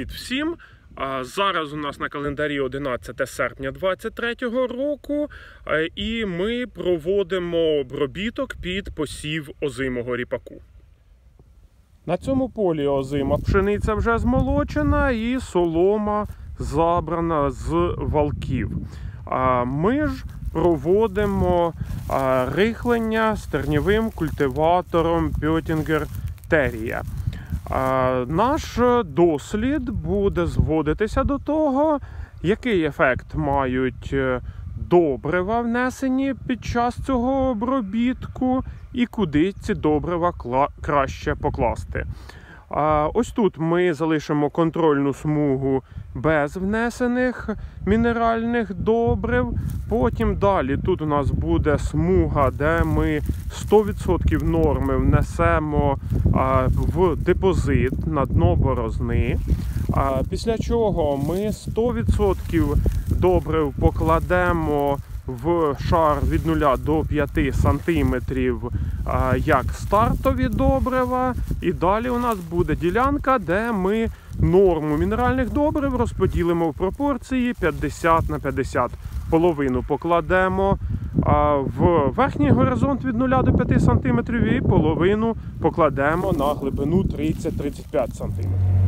Привіт всім! Зараз у нас на календарі 11 серпня 2023 року і ми проводимо обробіток під посів озимого ріпаку. На цьому полі озима пшениця вже змолочена і солома забрана з валків. Ми ж проводимо рихлення стернєвим культиватором Böttinger Terrier. Наш дослід буде зводитися до того, який ефект мають добрива внесені під час цього обробітку і куди ці добрива краще покласти. Ось тут ми залишимо контрольну смугу без внесених мінеральних добрив. Потім далі тут у нас буде смуга, де ми 100% норми внесемо в депозит на дно борозни. Після чого ми 100% добрив покладемо в шар від 0 до 5 см як стартові добрива. І далі у нас буде ділянка, де ми норму мінеральних добрив розподілимо в пропорції 50 на 50. Половину покладемо в верхній горизонт від 0 до 5 см і половину покладемо на глибину 30-35 см.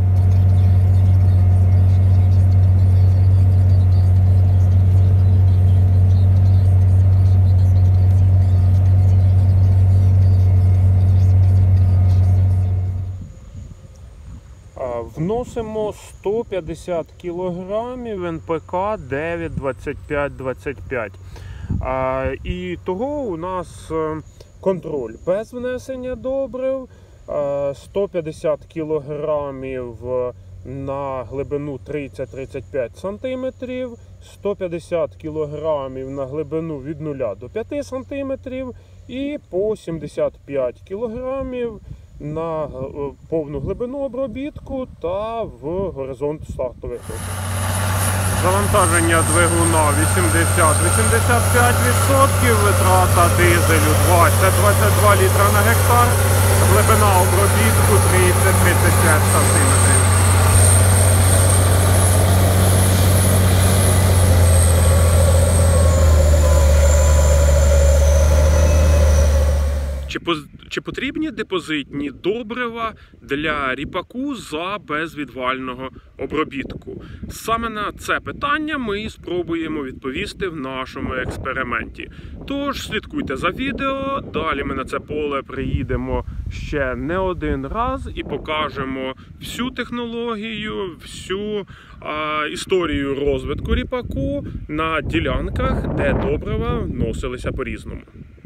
Вносимо 150 кг НПК 9,25-25. І того у нас контроль без внесення добрив, 150 кг на глибину 30-35 см, 150 кг на глибину від 0 до 5 см і по 75 кг на повну глибину обробітку та в горизонт стартових точок. Завантаження двигуна 80-85%, витрата дизелю 20-22 літра на гектар, глибина обробітку 30-35 см. Чи потрібні депозитні добрива для ріпаку за безвідвального обробітку? Саме на це питання ми спробуємо відповісти в нашому експерименті. Тож слідкуйте за відео, далі ми на це поле приїдемо ще не один раз і покажемо всю технологію, всю історію розвитку ріпаку на ділянках, де добрива вносилися по-різному.